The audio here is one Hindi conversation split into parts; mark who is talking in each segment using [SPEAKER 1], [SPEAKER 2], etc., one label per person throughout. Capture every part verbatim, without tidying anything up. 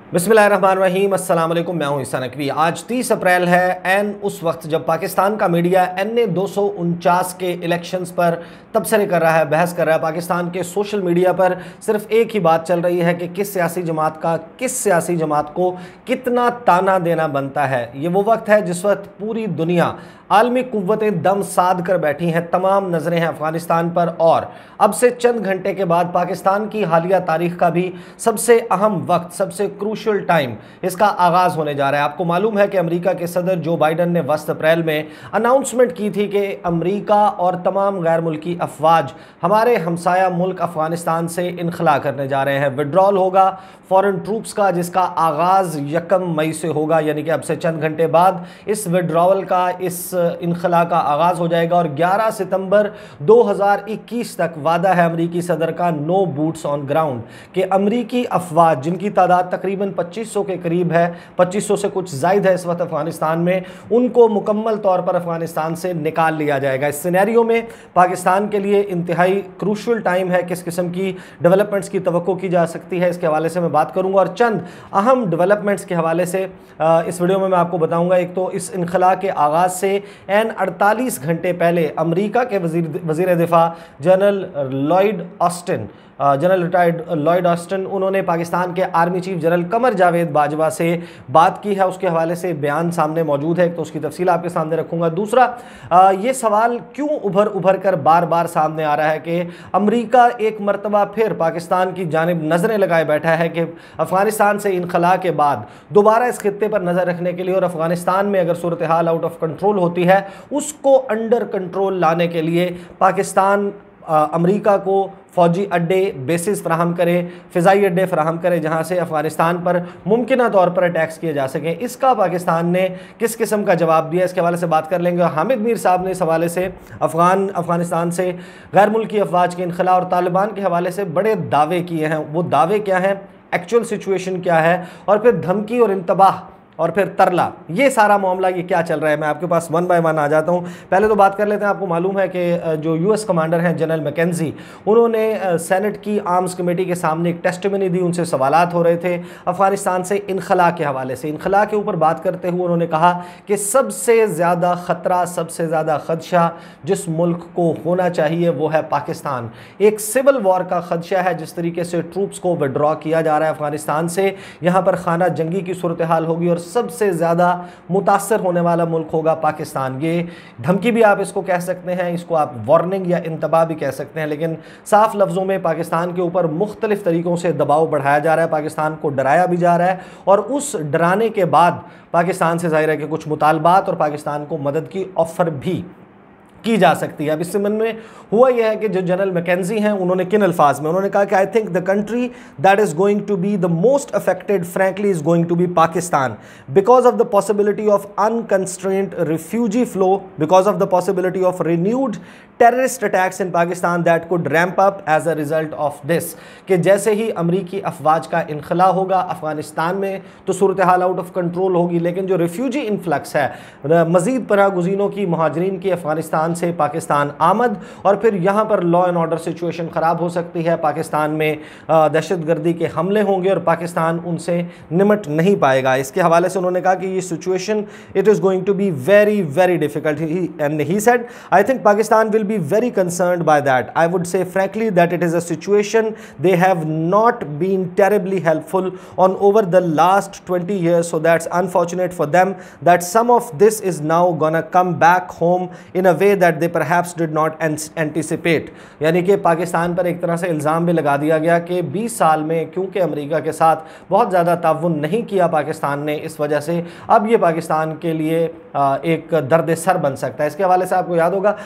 [SPEAKER 1] बिस्मिल्लाहिर्रहमानिर्रहीम, अस्सलाम वालेकुम। मैं हूं ईसा नकवी। आज तीस अप्रैल है, एन उस वक्त जब पाकिस्तान का मीडिया एन ए दो सौ उनचास के इलेक्शंस पर तबसरे कर रहा है, बहस कर रहा है। पाकिस्तान के सोशल मीडिया पर सिर्फ एक ही बात चल रही है कि किस सियासी जमात का किस सियासी जमात को कितना ताना देना बनता है। ये वो वक्त है जिस वक्त पूरी दुनिया आलमी कुव्वतें दम साध कर बैठी हैं, तमाम नज़रें हैं अफ़गानिस्तान पर। और अब से चंद घंटे के बाद पाकिस्तान की हालिया तारीख का भी सबसे अहम वक्त, सबसे क्रूशल टाइम इसका आगाज़ होने जा रहा है। आपको मालूम है कि अमेरिका के सदर जो बाइडन ने वस्त अप्रैल में अनाउंसमेंट की थी कि अमेरिका और तमाम गैर मुल्की अफवाज हमारे हमसाया मुल्क अफ़गानिस्तान से इनखला करने जा रहे हैं। विड्रॉल होगा फॉरेन ट्रूप्स का, जिसका आगाज़ यकम मई से होगा, यानी कि अब से चंद घंटे बाद इस विड्रॉवल का, इस इनखला का आगाज़ हो जाएगा। और ग्यारह सितंबर दो हज़ार इक्कीस तक वादा है अमरीकी सदर का नो बूट्स ऑन ग्राउंड, कि अमरीकी अफवाज जिनकी तादाद तकरीबन पच्चीस सौ के करीब है, पच्चीस सौ से कुछ ज़ायद है इस वक्त अफ़गानिस्तान में, उनको मुकम्मल तौर पर अफ़गानिस्तान से निकाल लिया जाएगा। इस सिनेरियो में पाकिस्तान के लिए इंतहाई क्रूशल टाइम है। किस किस्म की डेवलपमेंट्स की तवक्को की जा सकती है, इसके हवाले से मैं बात करूँगा। और चंद अहम डेवलपमेंट्स के हवाले से इस वीडियो में मैं आपको बताऊँगा। एक तो इस इनखला के आगाज़ से एन अड़तालीस घंटे पहले अमेरिका के वजीर वजीर दिफा general Lloyd Austin general retired Lloyd Austin, उन्होंने पाकिस्तान के army chief general Qamar Javed Bajwa से बात की है। उसके हवाले से बयान सामने मौजूद है, तो उसकी तफसील आपके सामने रखूंगा। दूसरा, ये सवाल क्यों उभर उभर कर बार बार सामने आ रहा है कि अमेरिका एक मरतबा फिर पाकिस्तान की जानिब नज़रें लगाए बैठा है कि अफ़गानिस्तान से इनखला के बाद दोबारा इस खित्ते पर नज़र रखने के लिए, और अफ़गानिस्तान में अगर सूरत हाल आउट ऑफ कंट्रोल होती है उसको अंडर कंट्रोल लाने के लिए पाकिस्तान अमेरिका को फ़ौजी अड्डे, बेसिस फराहम करे, फ़िज़ाई अड्डे फराहम करे, जहाँ से अफ़गानिस्तान पर मुमकिन तौर पर अटैक्स किए जा सकें। इसका पाकिस्तान ने किस किस्म का जवाब दिया, इसके हवाले से बात कर लेंगे। हामिद मीर साहब ने इस हवाले से अफ़गान अफ़गानिस्तान से गैर मुल्की अफवाज के इनखला और तालिबान के हवाले से बड़े दावे किए हैं। वो दावे क्या हैं, एक्चुअल सिचुएशन क्या है, और फिर धमकी और इंतबाह और फिर तरला, ये सारा मामला ये क्या चल रहा है, मैं आपके पास वन बाय वन आ जाता हूँ। पहले तो बात कर लेते हैं। आपको मालूम है कि जो यूएस कमांडर हैं जनरल मैकेंजी, उन्होंने सेनेट की आर्म्स कमेटी के सामने एक टेस्टिमनी दी। उनसे सवालात हो रहे थे अफ़गानिस्तान से इनखला के हवाले से। इनखला के ऊपर बात करते हुए उन्होंने कहा कि सबसे ज़्यादा ख़तरा, सबसे ज़्यादा ख़दशा जिस मुल्क को होना चाहिए वो है पाकिस्तान। एक सिविल वॉर का ख़दशा है। जिस तरीके से ट्रूप्स को विड्रॉ किया जा रहा है अफ़गानिस्तान से, यहाँ पर खाना जंगी की सूरत हाल होगी और सबसे ज़्यादा मुतासर होने वाला मुल्क होगा पाकिस्तान। ये धमकी भी आप इसको कह सकते हैं, इसको आप वार्निंग या इंतबाह भी कह सकते हैं, लेकिन साफ लफ्ज़ों में पाकिस्तान के ऊपर मुख्तलिफ तरीक़ों से दबाव बढ़ाया जा रहा है, पाकिस्तान को डराया भी जा रहा है। और उस डराने के बाद पाकिस्तान से ज़ाहिर है कि कुछ मुतालबात और पाकिस्तान को मदद की ऑफ़र भी की जा सकती है। अब इस संबंध में हुआ यह है कि जो जनरल मैकेंजी हैं, उन्होंने किन अल्फाज में उन्होंने कहा कि I think the country that is going to be the most affected frankly is going to be Pakistan, because of the possibility of unconstrained refugee flow, because of the possibility of renewed terrorist attacks in Pakistan that could ramp up as a result of this. कि जैसे ही अमरीकी अफवाज का इनखला होगा अफ़गानिस्तान में तो सूरत हाल आउट ऑफ कंट्रोल होगी, लेकिन जो रिफ्यूजी इन्फ्लक्स है, मज़ीद पनाह गुज़ीनों की, महाजरीन की अफ़गानिस्तान से पाकिस्तान आमद, और फिर यहाँ पर लॉ एंड ऑर्डर सिचुएशन ख़राब हो सकती है। पाकिस्तान में दहशत गर्दी के हमले होंगे और पाकिस्तान उनसे निमट नहीं पाएगा। इसके हवाले से उन्होंने कहा कि ये situation it is going to be very very difficult, and he said I think Pakistan will be very concerned by that. I would say frankly that it is a situation they have not been terribly helpful on over the last twenty years, so that's unfortunate for them that some of this is now gonna come back home in a way that they perhaps did not anticipate. यानी कि पाकिस्तान पर एक तरह से इल्ज़ाम भी लगा दिया गया कि बीस साल में क्योंकि अमेरिका के साथ बहुत ज़्यादा ताउन नहीं किया पाकिस्तान ने, इस वजह से अब ये पाकिस्तान के लिए एक दर्द सर बन सकता है। इसके हवाले से आपको याद होगा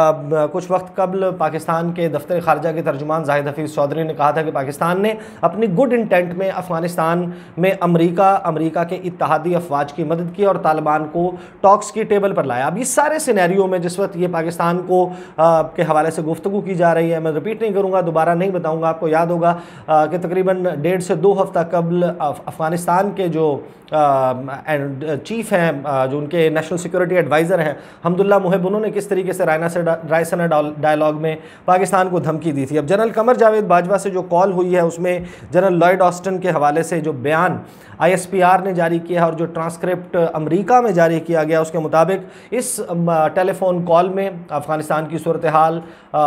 [SPEAKER 1] कुछ वक्त कबल पाकिस्तान के दफ्तर खारजा के तर्जुमान जाहिद हफीज़ चौधरी ने कहा था कि पाकिस्तान ने अपनी गुड इंटेंट में अफ़गानिस्तान में अमेरिका अमेरिका के इत्तहादी अफवाज की मदद की और तालिबान को टॉक्स की टेबल पर लाया। अब इस सारे सिनेरियो में जिस वक्त ये पाकिस्तान को आ, के हवाले से गुफ्तगू की जा रही है, मैं रिपीट नहीं करूँगा, दोबारा नहीं बताऊँगा, आपको याद होगा आ, कि तकरीबन डेढ़ से दो हफ्ता कबल अफ़गानिस्तान के जो चीफ़ हैं, जो उनके नेशनल सिक्योरिटी एडवाइज़र हैं हमदुल्ला मुहिब, उन्होंने किस तरीके से रायना से रायसना डायलॉग में पाकिस्तान को धमकी दी थी। अब जनरल कमर जावेद बाजवा से जो कॉल हुई है उसमें जनरल लॉयड ऑस्टिन के हवाले से जो बयान आई एस पी आर ने जारी किया है और जो ट्रांसक्रिप्ट अमेरिका में जारी किया गया उसके मुताबिक इस टेलीफोन कॉल में अफ़गानिस्तान की सूरत हाल,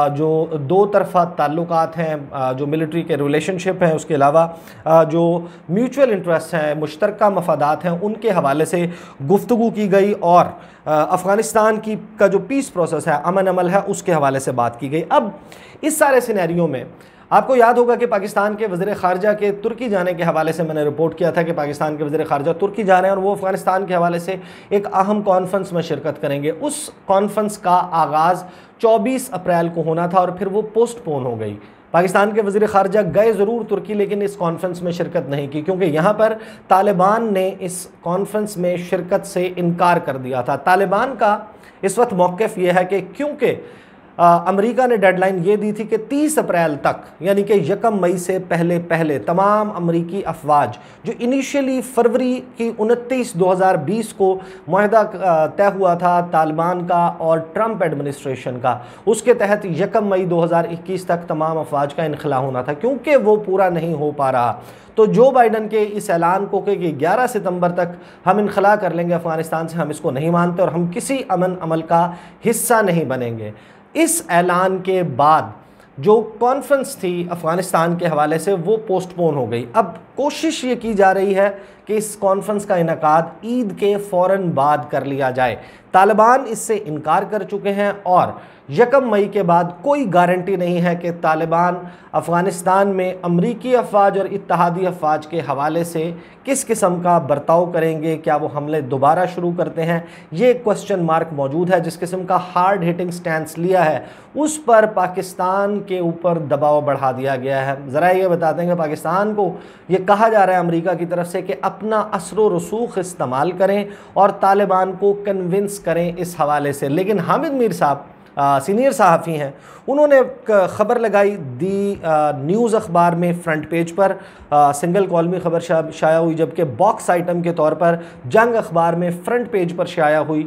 [SPEAKER 1] जो दो तरफ़ा ताल्लुकात हैं, जो मिलिट्री के रिलेशनशिप हैं, उसके अलावा जो म्यूचुअल इंटरेस्ट हैं, मुश्तरका मफादात हैं, उनके हवाले से गुफ्तगू की गई और अफ़गानिस्तान की का जो पीस प्रोसेस है, अमन अमल है, उसके हवाले से बात की गई। अब इस सारे सिनेरियो में आपको याद होगा कि पाकिस्तान के वज़ीर ख़ारजा के तुर्की जाने के हवाले से मैंने रिपोर्ट किया था कि पाकिस्तान के वज़ीर ख़ारजा तुर्की जा रहे हैं और वो अफ़गानिस्तान के हवाले से एक अहम कॉन्फ्रेंस में शिरकत करेंगे। उस कॉन्फ्रेंस का आगाज़ चौबीस अप्रैल को होना था और फिर वो पोस्टपोन हो गई। पाकिस्तान के वज़ीर ख़ारजा गए ज़रूर तुर्की, लेकिन इस कॉन्फ्रेंस में शिरकत नहीं की क्योंकि यहाँ पर तालिबान ने इस कॉन्फ्रेंस में शिरकत से इनकार कर दिया था। तालिबान का इस वक्त मौक़िफ़ ये है कि क्योंकि अमेरिका ने डेडलाइन ये दी थी कि तीस अप्रैल तक, यानी कि यकम मई से पहले पहले तमाम अमेरिकी अफवाज जो इनिशियली फरवरी की उनतीस दो हज़ार बीस को मुआहदा तय हुआ था तालिबान का और ट्रंप एडमिनिस्ट्रेशन का, उसके तहत यकम मई दो हज़ार इक्कीस तक तमाम अफवाज का इनखला होना था। क्योंकि वो पूरा नहीं हो पा रहा तो जो बाइडन के इस ऐलान को कि ग्यारह सितंबर तक हम इनखला कर लेंगे अफ़गानिस्तान से, हम इसको नहीं मानते और हम किसी अमन अमल का हिस्सा नहीं बनेंगे। इस ऐलान के बाद जो कॉन्फ्रेंस थी अफ़गानिस्तान के हवाले से वो पोस्टपोन हो गई। अब कोशिश ये की जा रही है कि इस कॉन्फ्रेंस का इनकाद ईद के फ़ौरन बाद कर लिया जाए। तालिबान इससे इनकार कर चुके हैं और यकम मई के बाद कोई गारंटी नहीं है कि तालिबान अफ़गानिस्तान में अमरीकी अफवाज और इत्तहादी अफवाज के हवाले से किस किस्म का बर्ताव करेंगे। क्या वो हमले दोबारा शुरू करते हैं, ये क्वेश्चन मार्क मौजूद है। जिस किस्म का हार्ड हिटिंग स्टैंस लिया है उस पर पाकिस्तान के ऊपर दबाव बढ़ा दिया गया है। ज़रा ये बता देंगे, पाकिस्तान को ये कहा जा रहा है अमेरिका की तरफ से कि अपना असर रसूख इस्तेमाल करें और तालिबान को कन्विंस करें इस हवाले से। लेकिन हामिद मीर साहब सीनियर सहाफ़ी हैं, उन्होंने ख़बर लगाई दी न्यूज़ अखबार में फ्रंट पेज पर आ, सिंगल कॉलमी ख़बर शा, शाया हुई, जबकि बॉक्स आइटम के तौर पर जंग अखबार में फ्रंट पेज पर शाया हुई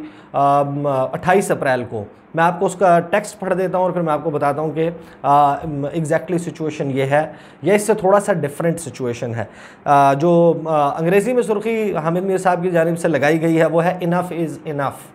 [SPEAKER 1] अट्ठाईस अप्रैल को। मैं आपको उसका टेक्स्ट पढ़ देता हूँ और फिर मैं आपको बताता हूँ कि एग्जैक्टली सिचुएशन ये है या इससे थोड़ा सा डिफरेंट सिचुएशन है। आ, जो अंग्रेज़ी में सुर्खी हामिद मीर साहब की जानिब से लगाई गई है वो है इनफ इज़ इनफ,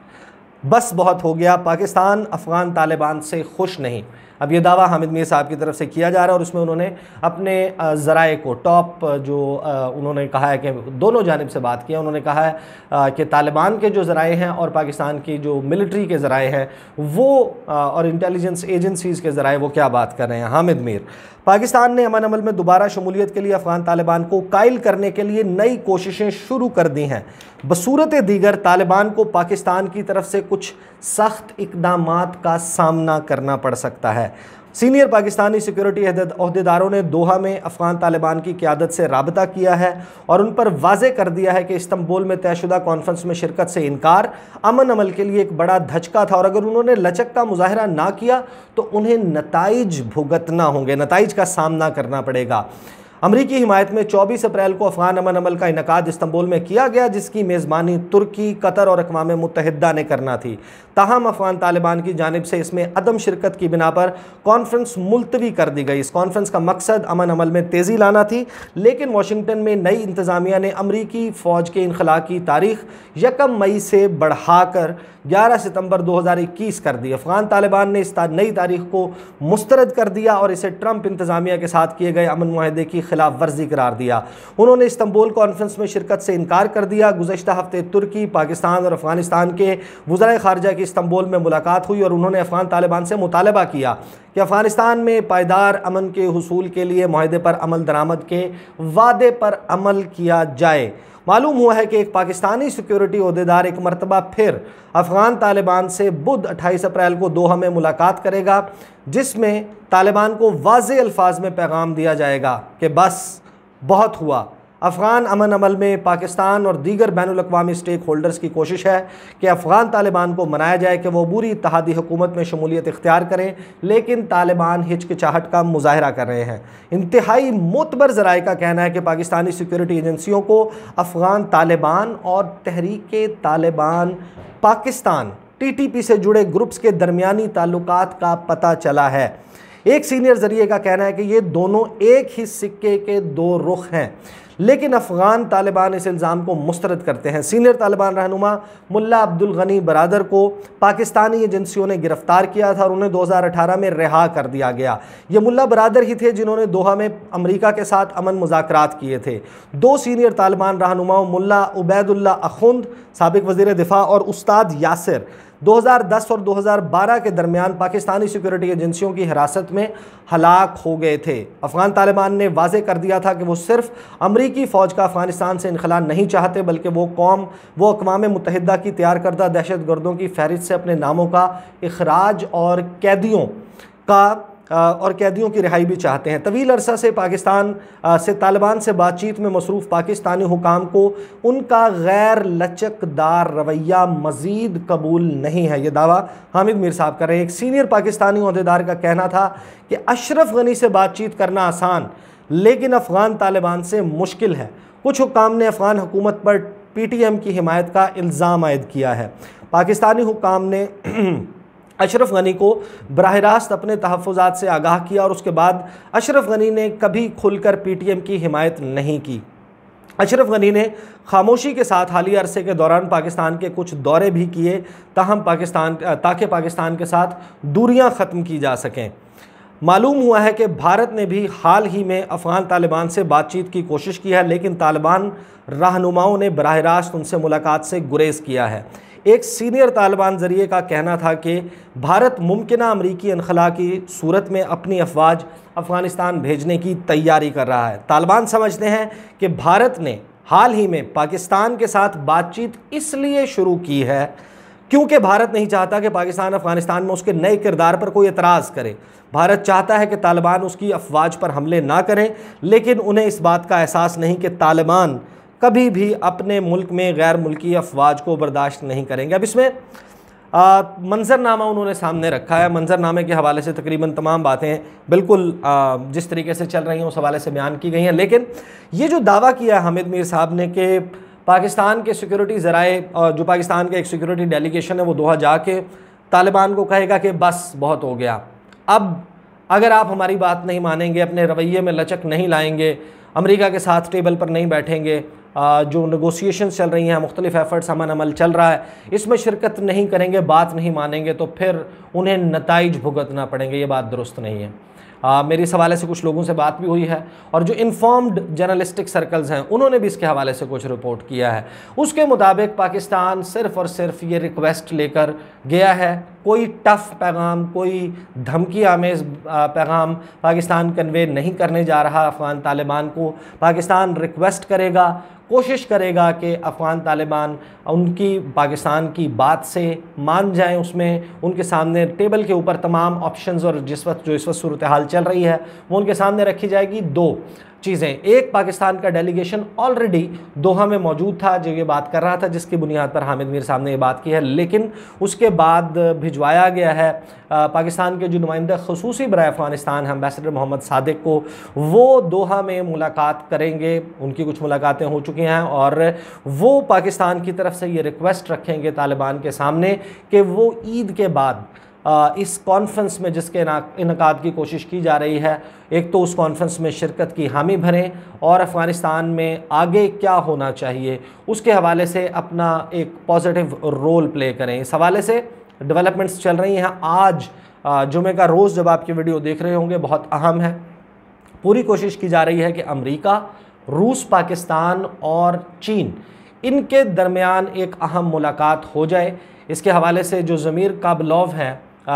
[SPEAKER 1] बस बहुत हो गया, पाकिस्तान अफ़गान तालिबान से खुश नहीं। अब ये दावा हामिद मीर साहब की तरफ से किया जा रहा है और उसमें उन्होंने अपने ज़राए को टॉप जो उन्होंने कहा है कि दोनों जानिब से बात किया। उन्होंने कहा है कि तालिबान के जो ज़राए हैं और पाकिस्तान की जो मिलिट्री के ज़राए हैं वो और इंटेलिजेंस एजेंसीज़ के ज़राए वो क्या बात कर रहे हैं। हामिद मीर, पाकिस्तान ने अमन अमल में दोबारा शमूलियत के लिए अफ़गान तालिबान को कायल करने के लिए नई कोशिशें शुरू कर दी हैं। बसूरत दीगर तालिबान को पाकिस्तान की तरफ से कुछ सख्त इक़दामात का सामना करना पड़ सकता है। सीनियर पाकिस्तानी सिक्योरिटी अहदेदारों ने दोहा में अफ़गान तालिबान की क़यादत से राबता किया है और उन पर वाज़े कर दिया है कि इस्तंबुल में तयशुदा कॉन्फ्रेंस में शिरकत से इनकार अमन अमल के लिए एक बड़ा धचका था और अगर उन्होंने लचक का मुजाहरा ना किया तो उन्हें नताइज भुगतना होंगे, नताइज का सामना करना पड़ेगा। अमरीकी हिमायत में चौबीस अप्रैल को अफ़गान अमन अमल का इनकाद इस्तंबुल में किया गया जिसकी मेज़बानी तुर्की, कतर और अक़वाम मुत्तहिदा ने करना थी। ताहम अफ़गान तालिबान की जानिब से इसमें अदम शिरकत की बिना पर कॉन्फ्रेंस मुलतवी कर दी गई। इस कॉन्फ्रेंस का मकसद अमन अमल में तेज़ी लाना थी, लेकिन वाशिंगटन में नई इंतज़ामिया ने अमरीकी फ़ौज के इनखला की तारीख यकम मई से बढ़ाकर ग्यारह सितंबर दो हज़ार इक्कीस कर दी। अफ़गान तालिबान ने इस नई तारीख को मुस्तरद कर दिया और इसे ट्रंप इंतज़ामिया के साथ किए गए अमन मुआहदे की खिलाफ वर्जी करार दिया। उन्होंने इस्तंबुल कॉन्फ्रेंस में शिरकत से इनकार कर दिया। गुज़श्ता हफ्ते तुर्की, पाकिस्तान और अफ़गानिस्तान के वज़राए ख़ारजा की इस्तंबुल में मुलाकात हुई और उन्होंने अफ़गान तालिबान से मुतालबा किया कि अफ़गानिस्तान में पायदार अमन के हुसूल के लिए मुआहदे पर अमल दरामद के वादे पर अमल किया जाए। मालूम हुआ है कि एक पाकिस्तानी सिक्योरिटी अहदेदार एक मरतबा फिर अफ़गान तालिबान से बुध अट्ठाईस अप्रैल को दोहा में मुलाकात करेगा, जिसमें तालिबान को वाज़े अल्फाज में पैगाम दिया जाएगा कि बस बहुत हुआ, अफ़गान अमन अमल में पाकिस्तान और दीगर बैनुल-अक़वामी स्टेक होल्डर्स की कोशिश है कि अफ़गान तालिबान को मनाया जाए कि वो अबूरी इत्तेहादी हुकूमत में शमूलियत इख्तियार करें, लेकिन तालिबान हिचकिचाहट का मुजाहरा कर रहे हैं। इंतहाई मोतबर ज़राए का कहना है कि पाकिस्तानी सिक्योरिटी एजेंसियों को अफ़गान तालिबान और Tehreek Taliban Pakistan T T P से जुड़े ग्रुप्स के दरमियानी ताल्लुकात का पता चला है। एक सीनियर ज़रिए का कहना है कि ये दोनों एक ही सिक्के के दो रुख हैं, लेकिन अफ़गान तालिबान इस इल्ज़ाम को मुस्तरद करते हैं। सीनियर तालिबान रहनुमा मुल्ला अब्दुल गनी बरादर को पाकिस्तानी एजेंसियों ने गिरफ़्तार किया था और उन्हें दो हज़ार अठारह में रिहा कर दिया गया। ये मुल्ला बरादर ही थे जिन्होंने दोहा में अमरीका के साथ अमन मुज़ाकरात किए थे। दो सीनियर तालिबान रहनुमाओं मुल्ला उबैदुल्ला अखुंद साबिक़ वज़ीर दिफ़ा और उस्ताद यासिर दो हज़ार दस और दो हज़ार बारह के दरमियान पाकिस्तानी सिक्योरिटी एजेंसियों की हिरासत में हलाक हो गए थे। अफ़गान तालिबान ने वाज़े कर दिया था कि वो सिर्फ अमरीकी फ़ौज का अफ़गानिस्तान से इनखला नहीं चाहते, बल्कि वो कौम वो अक़वाम मुत्तहिदा की तैयार करदा दहशत गर्दों की फ़हरिस्त से अपने नामों का इखराज और कैदियों का और कैदियों की रिहाई भी चाहते हैं। तवील अरसा से पाकिस्तान से तालिबान से बातचीत में मसरूफ़ पाकिस्तानी हुकाम को उनका गैर लचकदार रवैया मज़ीद कबूल नहीं है। ये दावा हामिद मीर साहब कर रहे हैं। एक सीनियर पाकिस्तानी ओहदेदार का कहना था कि अशरफ गनी से बातचीत करना आसान, लेकिन अफ़गान तालिबान से मुश्किल है। कुछ हुकाम ने अफ़गान हुकूमत पर पी टी एम की हिमायत का इल्ज़ाम आयद किया है। पाकिस्तानी हुकाम ने अशरफ गनी को बराह रास्त अपने तहफ़्फ़ुज़ात से आगाह किया और उसके बाद अशरफ गनी ने कभी खुलकर पी टी एम की हिमायत नहीं की। अशरफ गनी ने खामोशी के साथ हालिया अरसे के दौरान पाकिस्तान के कुछ दौरे भी किए, ताहम पाकिस्तान ताकि पाकिस्तान के साथ दूरियां ख़त्म की जा सकें। मालूम हुआ है कि भारत ने भी हाल ही में अफ़गान तालिबान से बातचीत की कोशिश की है, लेकिन तालिबान रहनुमाओं ने बराह रास्त उनसे मुलाकात से गुरेज़ किया है। एक सीनियर तालिबान ज़रिए का कहना था कि भारत मुमकिना अमरीकी इनखला की सूरत में अपनी अफवाज अफ़गानिस्तान भेजने की तैयारी कर रहा है। तालिबान समझते हैं कि भारत ने हाल ही में पाकिस्तान के साथ बातचीत इसलिए शुरू की है क्योंकि भारत नहीं चाहता कि पाकिस्तान अफ़गानिस्तान में उसके नए किरदार पर कोई एतराज़ करे। भारत चाहता है कि तालिबान उसकी अफवाज पर हमले ना करें, लेकिन उन्हें इस बात का एहसास नहीं कि तालिबान कभी भी अपने मुल्क में गैर मुल्की अफवाज को बर्दाश्त नहीं करेंगे। अब इसमें आ, मंजरनामा उन्होंने सामने रखा है। मंजरनामे के हवाले से तकरीबन तमाम बातें बिल्कुल आ, जिस तरीके से चल रही हैं उस हवाले से बयान की गई हैं, लेकिन ये जो दावा किया है हामिद मीर साहब ने कि पाकिस्तान के सिक्योरिटी ज़राए और जो पाकिस्तान का एक सिक्योरिटी डेलीगेशन है वो दोहा जाके तालिबान को कहेगा कि बस बहुत हो गया, अब अगर आप हमारी बात नहीं मानेंगे, अपने रवैये में लचक नहीं लाएंगे, अमेरिका के साथ टेबल पर नहीं बैठेंगे, जो नेगोशिएशंस चल रही हैं, मुख्तलिफ एफ़र्ट्स अमन अमल चल रहा है, इसमें शिरकत नहीं करेंगे, बात नहीं मानेंगे, तो फिर उन्हें नताइज भुगतना पड़ेंगे। ये बात दुरुस्त नहीं है। आ, मेरे इस हवाले से कुछ लोगों से बात भी हुई है और जो इन्फॉर्म्ड जर्नलिस्टिक सर्कल्स हैं उन्होंने भी इसके हवाले से कुछ रिपोर्ट किया है। उसके मुताबिक पाकिस्तान सिर्फ़ और सिर्फ ये रिक्वेस्ट लेकर गया है, कोई टफ़ पैगाम, कोई धमकी आमेज़ पैगाम पाकिस्तान कन्वे नहीं करने जा रहा अफ़गान तालिबान को। पाकिस्तान रिक्वेस्ट करेगा, कोशिश करेगा कि अफ़गान तालिबान उनकी पाकिस्तान की बात से मान जाएं, उसमें उनके सामने टेबल के ऊपर तमाम ऑप्शंस और जिस वक्त जो इस वक्त सूरत हाल चल रही है वो उनके सामने रखी जाएगी। दो चीज़ें, एक पाकिस्तान का डेलीगेशन ऑलरेडी दोहा में मौजूद था जो ये बात कर रहा था, जिसकी बुनियाद पर हामिद मीर साहब ने ये बात की है, लेकिन उसके बाद भिजवाया गया है पाकिस्तान के जो नुमाइंदा ख़ुसूसी बराए अफ़गानिस्तान हैं एम्बेसडर मोहम्मद सादिक को। वो दोहा में मुलाकात करेंगे, उनकी कुछ मुलाकातें हो चुकी हैं और वो पाकिस्तान की तरफ से ये रिक्वेस्ट रखेंगे तालिबान के सामने कि वो ईद के बाद आ, इस कॉन्फ्रेंस में जिसके इनकाद की कोशिश की जा रही है, एक तो उस कॉन्फ्रेंस में शिरकत की हामी भरें और अफ़गानिस्तान में आगे क्या होना चाहिए उसके हवाले से अपना एक पॉजिटिव रोल प्ले करें। इस हवाले से डेवलपमेंट्स चल रही हैं। आज जुमे का रोज़ जब आपकी वीडियो देख रहे होंगे बहुत अहम है। पूरी कोशिश की जा रही है कि अमेरिका, रूस, पाकिस्तान और चीन इनके दरमियान एक अहम मुलाकात हो जाए। इसके हवाले से जो ज़मीर काबलॉव हैं,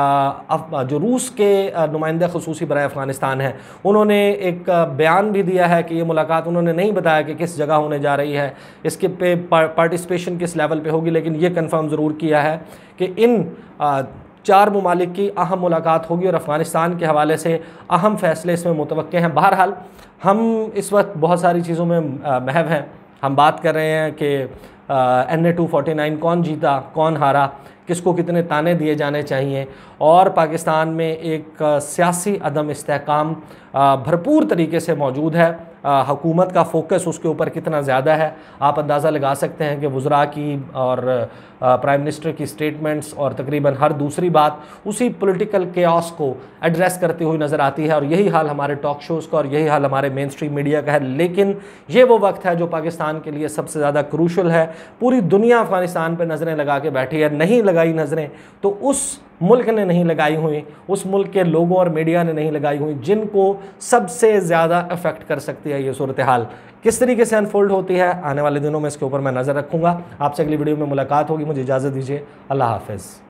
[SPEAKER 1] जो रूस के नुमाइंदे ख़ुसूसी बराए अफ़गानिस्तान हैं, उन्होंने एक बयान भी दिया है कि ये मुलाकात, उन्होंने नहीं बताया कि किस जगह होने जा रही है, इसके पे पार्टिसिपेशन किस लेवल पे होगी, लेकिन ये कंफर्म ज़रूर किया है कि इन चार ममालिक की अहम मुलाकात होगी और अफ़गानिस्तान के हवाले से अहम फ़ैसले इसमें मुतवक्के हैं। बहरहाल हम इस वक्त बहुत सारी चीज़ों में महव हैं। हम बात कर रहे हैं कि N A two forty nine कौन जीता, कौन हारा, किसको कितने ताने दिए जाने चाहिए, और पाकिस्तान में एक सियासी अदम इस्तेहकाम भरपूर तरीके से मौजूद है। हुकूमत का फोकस उसके ऊपर कितना ज़्यादा है आप अंदाज़ा लगा सकते हैं कि वज़रा की और प्राइम मिनिस्टर की स्टेटमेंट्स और तकरीबन हर दूसरी बात उसी पॉलिटिकल केओस को एड्रेस करती हुई नज़र आती है। और यही हाल हमारे टॉक शोज़ का और यही हाल हमारे मेन स्ट्रीम मीडिया का है। लेकिन ये वो वक्त है जो पाकिस्तान के लिए सबसे ज़्यादा क्रूशल है। पूरी दुनिया अफ़गानिस्तान पर नज़रें लगा के बैठी है। नहीं लगाई नज़रें तो उस मुल्क ने नहीं लगाई हुई, उस मुल्क के लोगों और मीडिया ने नहीं लगाई हुई जिनको सबसे ज़्यादा अफेक्ट कर सकती है ये सूरत हाल। किस तरीके से अनफोल्ड होती है आने वाले दिनों में इसके ऊपर मैं नज़र रखूँगा। आपसे अगली वीडियो में मुलाकात होगी। मुझे इजाज़त दीजिए। अल्लाह हाफ़िज़।